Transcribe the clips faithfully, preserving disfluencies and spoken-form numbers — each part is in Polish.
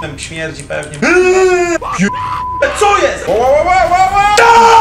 p***em śmierdzi pewnie. Co jest? Wow, wow, wow, wow, wow.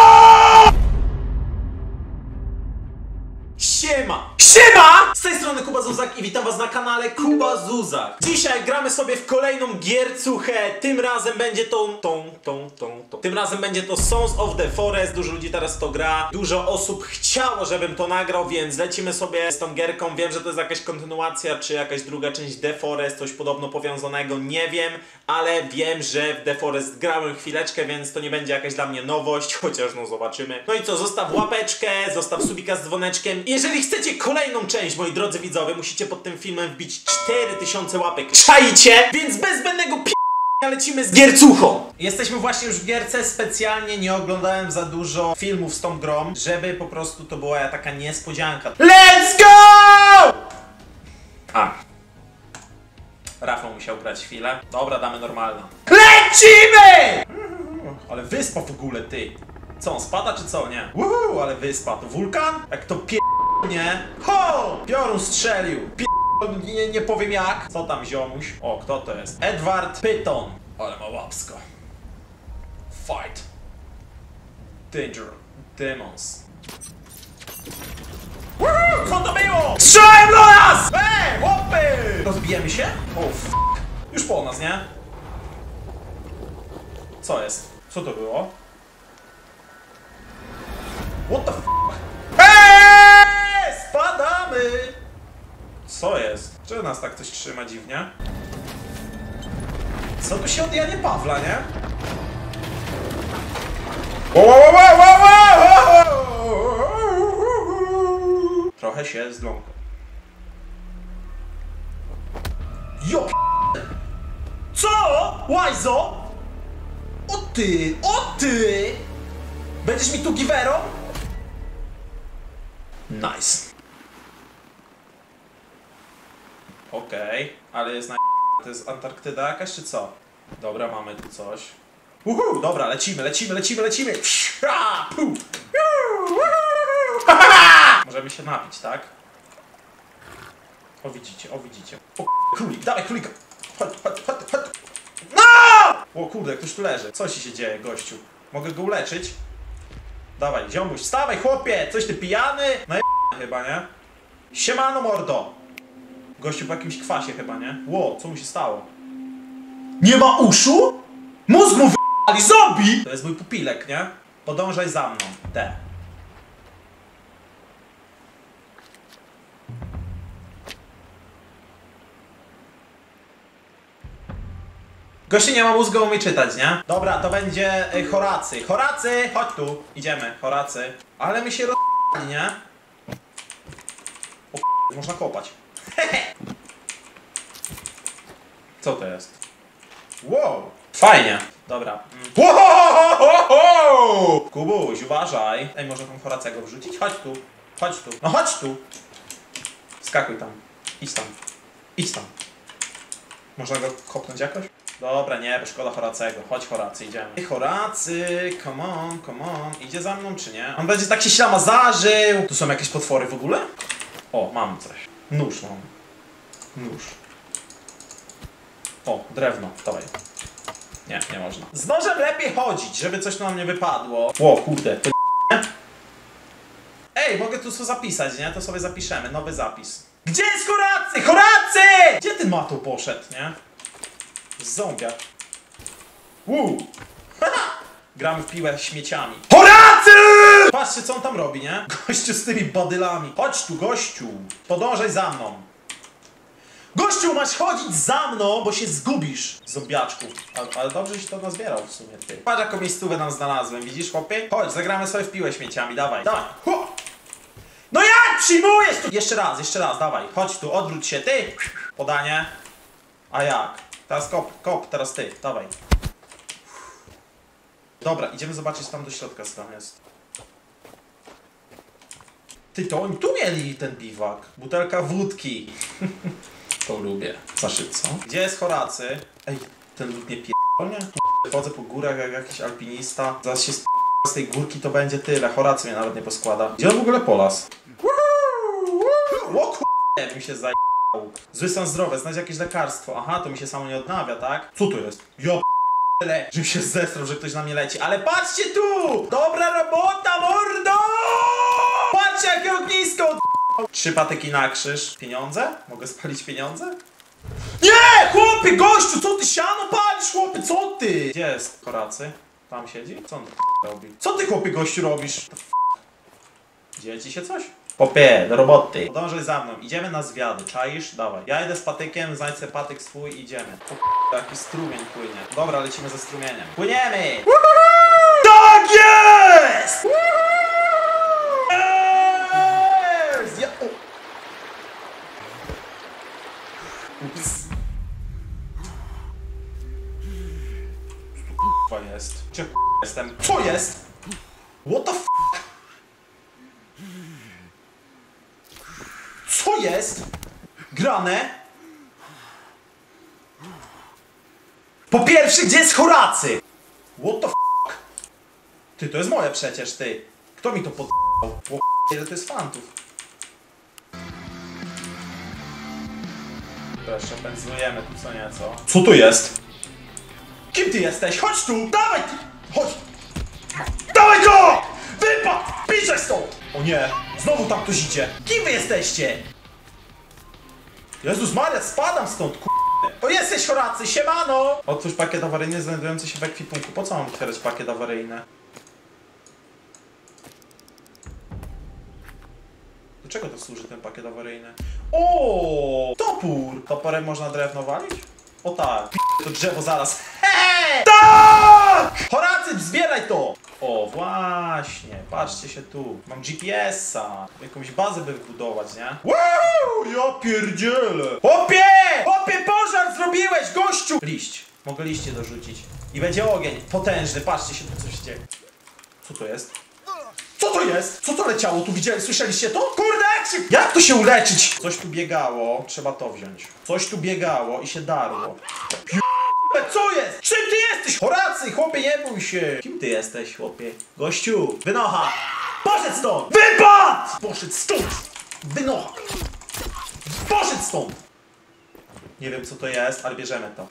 Siema! Siema! Z tej strony Kuba Zuzak i witam was na kanale Kuba Zuzak. Dzisiaj gramy sobie w kolejną giercuchę. Tym razem będzie to... Tą, tą, tą, tą. Tym razem będzie to Sons of the Forest. Dużo ludzi teraz to gra. Dużo osób chciało, żebym to nagrał, więc lecimy sobie z tą gierką. Wiem, że to jest jakaś kontynuacja, czy jakaś druga część The Forest, coś podobno powiązanego, nie wiem. Ale wiem, że w The Forest grałem chwileczkę, więc to nie będzie jakaś dla mnie nowość. Chociaż no zobaczymy. No i co, zostaw łapeczkę, zostaw subika z dzwoneczkiem. Jeżeli chcecie kolejną część, moi drodzy widzowie, musicie pod tym filmem wbić cztery tysiące łapek. Czajcie! Więc bez zbędnego p***, lecimy z giercuchą. Jesteśmy właśnie już w gierce. Specjalnie nie oglądałem za dużo filmów z tą grą, żeby po prostu to była taka niespodzianka. Let's go! A. Rafał musiał grać chwilę. Dobra, damy normalną. Lecimy! Ale wyspa w ogóle, ty. Co, on spada czy co? Nie. Uhu, ale wyspa. To wulkan? Jak to pie... nie? Ho! Piorun strzelił. Pie... nie, nie powiem jak. Co tam, ziomuś? O, kto to jest? Edward Pyton. Ale ma łapsko. Fight. Danger. Demons. Uhu, co to było? Strzelałem do nas! Ej, łopy! Rozbijemy się? O, f***. Już po nas, nie? Co jest? Co to było? What the f***? Eee! Spadamy! Co jest? Czy nas tak coś trzyma dziwnie? Co tu się od Janie Pawla, nie? Wow, wow, wow, wow, wow! Trochę się zląkł. Jo p***! Co? Łajzo? O ty! O ty! Będziesz mi tu giwerą? Nice. Okej, okay, ale jest na... To jest Antarktyda jakaś czy co? Dobra, mamy tu coś. Uhu, dobra, lecimy, lecimy, lecimy, lecimy. Możemy się napić, tak? O widzicie, o widzicie. O królik, dawaj królika. Chodź, chodź, chodź, chodź. No! O kurde, ktoś tu leży. Co ci się dzieje, gościu? Mogę go uleczyć? Dawaj, ziomuś, wstawaj chłopie! Coś ty pijany? No chyba, nie? Siemano mordo! Gościu po jakimś kwasie chyba, nie? Ło, co mu się stało? Nie ma uszu? Mózg mu wy***ali, zombie! To jest mój pupilek, nie? Podążaj za mną. D. Gościu nie ma mózgu, umie czytać, nie? Dobra, to będzie y, Horacy. Horacy! Chodź tu. Idziemy, Horacy. Ale my się roz... nie? O k***, można kopać. Co to jest? Wow! Fajnie. Dobra. Mm. Wow! Kubuś, uważaj. Ej, może tą Horacego wrzucić? Chodź tu. Chodź tu. No chodź tu. Skakuj tam. Idź tam. Idź tam. Można go kopnąć jakoś? Dobra, nie, bo szkoda Horacego. Chodź Horacy, idziemy. Horacy, come on, come on. Idzie za mną czy nie? On będzie tak się ślama zażył. Tu są jakieś potwory w ogóle? O, mam coś. Nóż mam. Nóż. O, drewno, dawaj. Nie, nie można. Z nożem lepiej chodzić, żeby coś nam nie wypadło. O, kurde, to nie? Ej, mogę tu co zapisać, nie? To sobie zapiszemy, nowy zapis. Gdzie jest Horacy? Horacy! Gdzie ten Mato poszedł, nie? Zombiak. Uuu. Gramy w piłę śmieciami. Horacy! Patrzcie, co on tam robi, nie? Gościu z tymi badylami. Chodź tu, gościu. Podążaj za mną. Gościu, masz chodzić za mną, bo się zgubisz. Zombiaczku. Ale, ale dobrze się to nazbierał w sumie, ty. Patrz, jaką miejscówę nam znalazłem. Widzisz, chłopie? Chodź, zagramy sobie w piłę śmieciami. Dawaj, dawaj. Ho! No jak przyjmujesz tu? Jeszcze raz, jeszcze raz, dawaj. Chodź tu, odwróć się, ty. Podanie. A jak? Teraz kop, kop, teraz ty, dawaj. Dobra, idziemy zobaczyć tam do środka, co tam jest. Ty, to oni tu mieli ten biwak. Butelka wódki. To lubię. Zaszczyt, co? Gdzie jest Horacy? Ej, ten lud nie pierdolnie? Chodzę po górach jak jakiś alpinista. Zaraz się z tej górki to będzie tyle. Horacy mnie nawet nie poskłada. Gdzie on w ogóle polas? O kur... mi się zaj... Zły stan zdrowia, znajdź jakieś lekarstwo. Aha, to mi się samo nie odnawia, tak? Co to jest? Ja p***le, żebym się zestrał, że ktoś na mnie leci. Ale patrzcie tu! Dobra robota, mordo! Patrzcie, jakie ognisko od... Trzy patyki na krzyż. Pieniądze? Mogę spalić pieniądze? Nie! Chłopie, gościu, co ty siano palisz, chłopie, co ty? Gdzie jest Horacy? Tam siedzi? Co on robi? Co ty, chłopie, gościu, robisz? Dzieje ci się coś? Popie, do roboty. Podążaj za mną, idziemy na zwiady, czaisz? Dawaj. Ja idę z patykiem, znajdź sobie patyk swój i idziemy. O, jaki strumień płynie. Dobra, lecimy ze strumieniem. Płyniemy! Tak jest! Jest! Ja... o. Ups. Co to jest? Gdzie jestem? Co jest? What the f... Co jest? Grane? Po pierwsze, gdzie jest Horacy? What the f... Ty, to jest moje przecież, ty. Kto mi to pod... O, ile to jest fantów? Jeszcze pędzlujemy tu co nieco. Co tu jest? Kim ty jesteś? Chodź tu! Dawaj ty! Chodź! Dawaj go! Wypad! Piszaj stąd! O nie! Znowu tam ktoś idzie! Kim wy jesteście? Jezus Maria, spadam stąd, k***. To jesteś Horacy, siemano! Otwórz pakiet awaryjny znajdujący się w ekwipunku. Po co mam otwierać pakiet awaryjny? Do czego to służy ten pakiet awaryjny? O, topór! Toporem można drewno walić? O tak, to drzewo zaraz. Hej! Tak! Horacy, zbieraj to! O, właśnie, patrzcie się tu. Mam G P S a. Jakąś bazę by wybudować, nie? Wow, ja pierdzielę! Hopie! Hopie, pożar zrobiłeś, gościu! Liść. Mogę liście dorzucić. I będzie ogień. Potężny, patrzcie się tu, co się dzieje. Co to jest? Co to jest? Co to leciało? Tu widzieli, słyszeliście to? Kurde, jak się... Jak to się uleczyć? Coś tu biegało, trzeba to wziąć. Coś tu biegało i się darło. Co jest? Czym ty jesteś? Horacy, chłopie, nie bój się. Kim ty jesteś, chłopie? Gościu, wynocha! Poszedł stąd! Wypad! Poszedł stąd! Wynocha! Poszedł stąd! Nie wiem, co to jest, ale bierzemy to.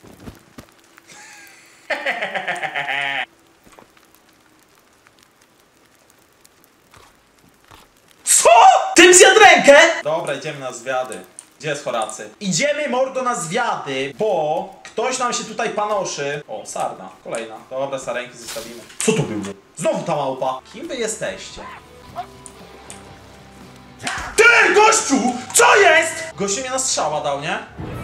Co? Tym zjadł rękę? Dobra, idziemy na zwiady. Gdzie jest Horacy? Idziemy, mordo, na zwiady, bo ktoś nam się tutaj panoszy. O, sarna, kolejna. Dobra, sarenki zostawimy. Co to było? Znowu ta małpa. Kim wy jesteście? Ty, gościu! Co jest? Gościu mnie na strzała dał, nie?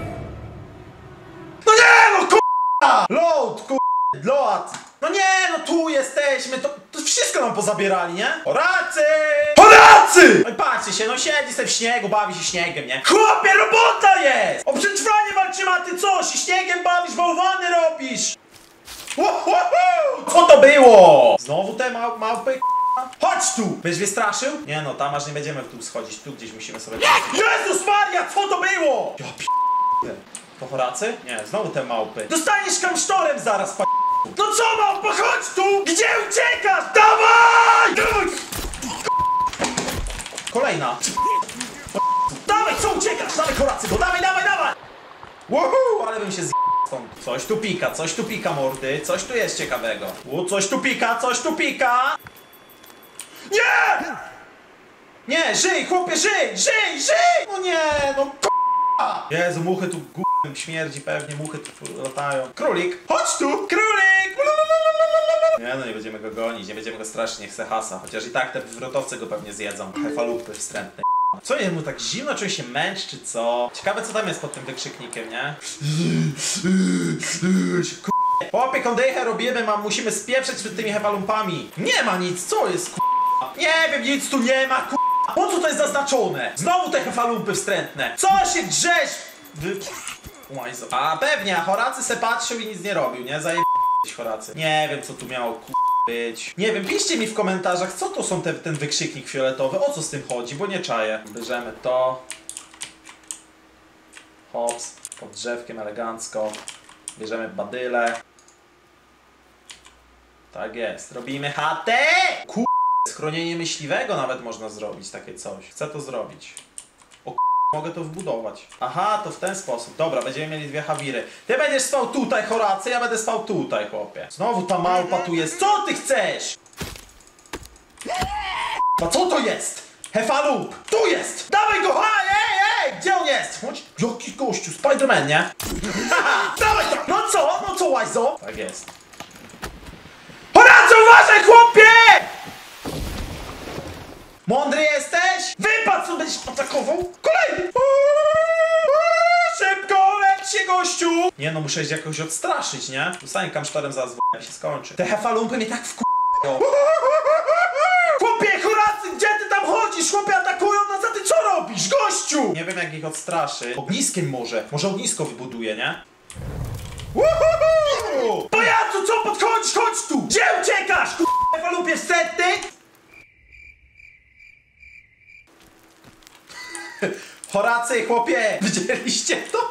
No nie, no k***a! Load, k***a, load. No nie, no tu jesteśmy, to, to wszystko nam pozabierali, nie? Horacy! Horacy! No i patrzcie się, no siedzi sobie w śniegu, bawi się śniegiem, nie? Chłopie, robota jest! O przetrwanie walczymy, a ty co? Się śniegiem bawisz, bałwany robisz! Uhuhu! Co to było? Znowu te mał małpy, k***a? Chodź tu! Będziesz mnie straszył? Nie no, tam aż nie będziemy w dół schodzić, tu gdzieś musimy sobie... Jezus Maria, co to było? Ja p***e. To Horacy? Nie, znowu te małpy. Dostaniesz kamsztorem zaraz, p***. No co małpa, chodź tu! Gdzie uciekasz? Dawaj! Dawaj! Kolejna. Dawaj, co uciekasz? Dawaj, Horacy, bo dawaj, dawaj, dawaj! Woohoo, ale bym się z... stąd. Coś tu pika, coś tu pika, mordy. Coś tu jest ciekawego. U, coś tu pika, coś tu pika! Nie! Nie, żyj, chłopie, żyj, żyj, żyj! No nie, no k***a! Jezu, muchy tu g***em śmierdzi pewnie, muchy tu latają. Królik, chodź tu! Królik! Nie no, nie będziemy go gonić, nie będziemy go straszyć, niech se hasa. Chociaż i tak te wywrotowce go pewnie zjedzą. Hefalupy wstrętne. Co jemu tak zimno, czy się męczy, czy co? Ciekawe, co tam jest pod tym wykrzyknikiem, nie? Chłopie, kondychę robimy, mam, musimy spieprzeć przed tymi hefalumpami. Nie ma nic, co jest, k***a? Nie wiem, nic tu nie ma, k***a. Po co to jest zaznaczone? Znowu te hefalumpy wstrętne. Co się grzesz? Wy... A pewnie, a Horacy se patrzył i nic nie robił, nie? Zaje... Horacy. Nie wiem, co tu miało, k***a, być. Nie wiem, piszcie mi w komentarzach, co to są te, ten wykrzyknik fioletowy, o co z tym chodzi, bo nie czaję. Bierzemy to. Hops, pod drzewkiem elegancko. Bierzemy badyle. Tak jest, robimy chatę! Ku... Schronienie myśliwego nawet można zrobić, takie coś. Chcę to zrobić. O mogę to wbudować. Aha, to w ten sposób. Dobra, będziemy mieli dwie Hawiry. Ty będziesz spał tutaj, Horacy, ja będę spał tutaj, chłopie. Znowu ta małpa tu jest. Co ty chcesz? A co to jest? Hefalup! Tu jest! Dawaj go! Hej, ej, ej! Gdzie on jest? Chodź. Jaki gościu? Spiderman, nie? Haha! Dawaj to! No co? No co, łajzo? Tak jest. Horacy, uważaj, chłopie! Mądry jesteś? Wypadł, co będziesz atakował? Kolejny! Szybko, lecz się, gościu! Nie no, muszę się jakoś odstraszyć, nie? Zostań kamsztorem zaraz, jak się skończy. Te hefalumpy mnie tak wku... Chłopie, Horacy, gdzie ty tam chodzisz? Chłopie, atakują nas, a ty co robisz, gościu? Nie wiem, jak ich odstraszy. Ogniskiem może. Może ognisko wybuduje, nie? Uhuhu! Pajacu, co podchodzisz? Chodź tu! Gdzie uciekasz? K***a, hefalumpie wstępny? Horacy, chłopie! Widzieliście to?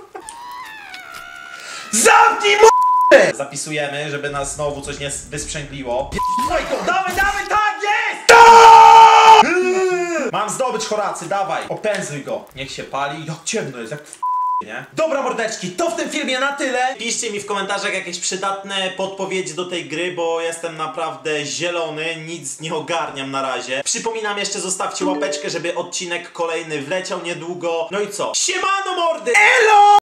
Zamknij m***ę! Zapisujemy, żeby nas znowu coś nie wysprzęgliło. Dawaj go, dawaj, dawaj, tak jest! Tak! Mam zdobyć, Horacy, dawaj. Opędzuj go. Niech się pali. Jak ciemno jest, jak w... nie? Dobra, mordeczki, to w tym filmie na tyle. Piszcie mi w komentarzach jakieś przydatne podpowiedzi do tej gry, bo jestem naprawdę zielony, nic nie ogarniam na razie. Przypominam jeszcze, zostawcie łapeczkę, żeby odcinek kolejny wleciał niedługo. No i co? Siemano, mordy! Elo!